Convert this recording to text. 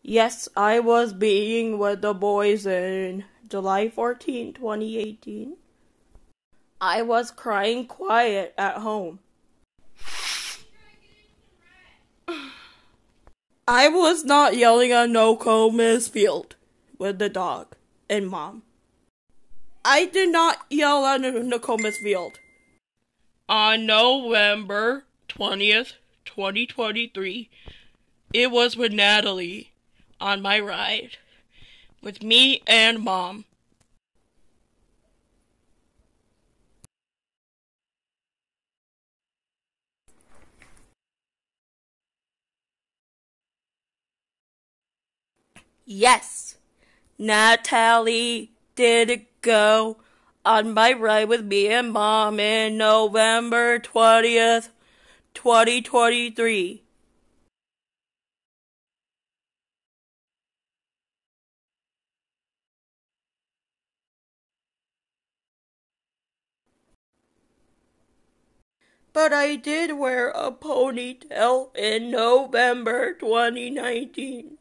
Yes, I was being with the boys in July 14, 2018. I was crying quiet at home. I was not yelling at Nokomis Field with the dog and mom. I did not yell at Nokomis Field. On November 20th, 2023, it was with Natalie on my ride with me and mom. Yes, Natalie did go on my ride with me and mom in November 20th, 2023. But I did wear a ponytail in November 2019.